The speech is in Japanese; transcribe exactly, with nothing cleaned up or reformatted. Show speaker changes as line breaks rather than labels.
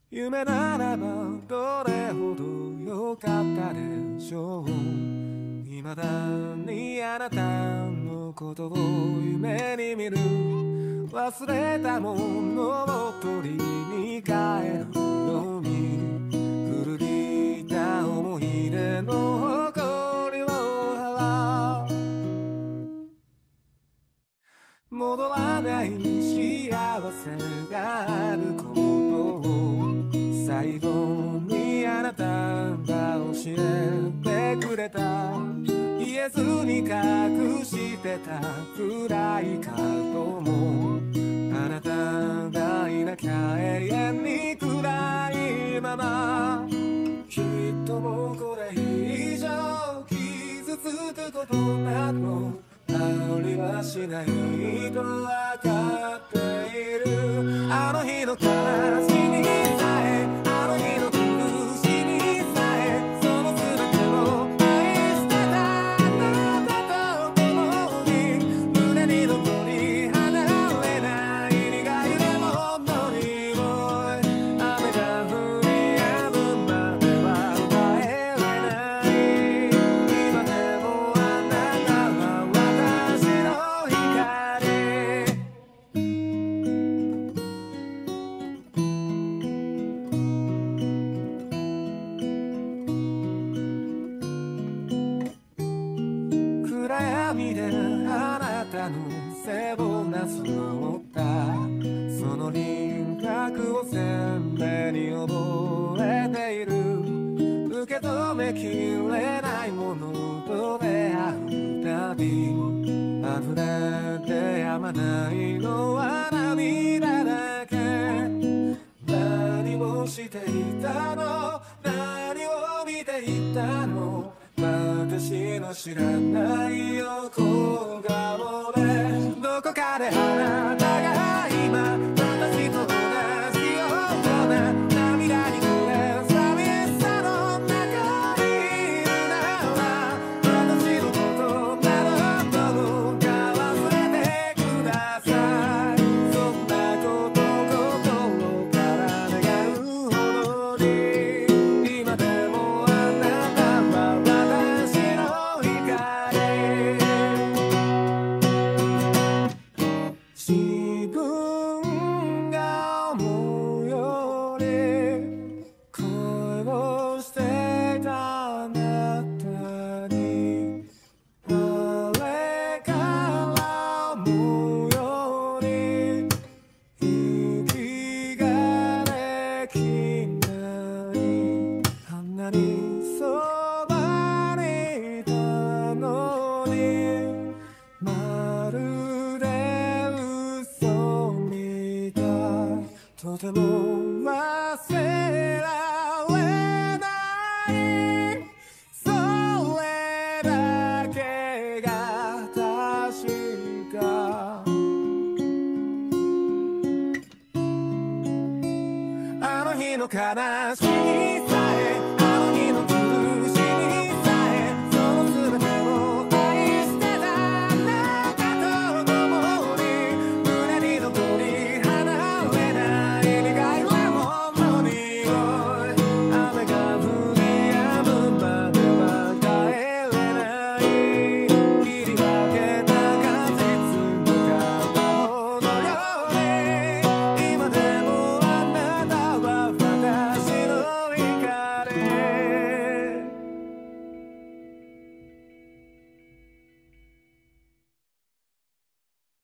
夢ならばどれほど良かったでしょう。未だにあなたのことを夢に見る。忘れたものを取りに帰るように、古びた思い出の誇りを払う。戻らない幸せがあることを最後にあなたが教えてくれた。言えずに隠してた暗い過去も、あなたがいなきゃ永遠に暗いまま。きっともうこれ以上傷つくことなどありはしないと分かっている。あの日の悲しみさえ、あの日の苦しみさえ、その全てを愛してたあなたと共に、胸に残り離れない苦いレモンの匂い。雨が降り止むまでは帰れない。今でもあなたは私の光。暗闇であなたの背骨なすのったその輪郭を鮮明に覚えている。受け止めきれないものと出会うたび、溢れてやまないのは涙だけ。何をしていたの、何を見ていたの、私の知らない横顔で。どこかであなたが今私と同じような涙に暮れ寂しさの中にいるなら、私のことなどどうか忘れてください。そんなこと心から願うほどに、今でもあなたは私の光。自分が思うより恋をしていたあなたに、あれから思うより息ができない。あんなにそばにいたのに、まるで嘘みたい。とても忘れられない。それだけが確か。あの日の悲しみ